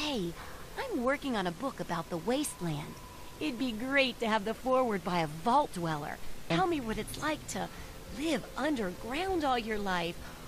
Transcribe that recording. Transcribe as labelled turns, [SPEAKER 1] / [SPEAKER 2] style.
[SPEAKER 1] Hey, I'm working on a book about the wasteland. It'd be great to have the foreword by a vault dweller. Tell me what it's like to live underground all your life,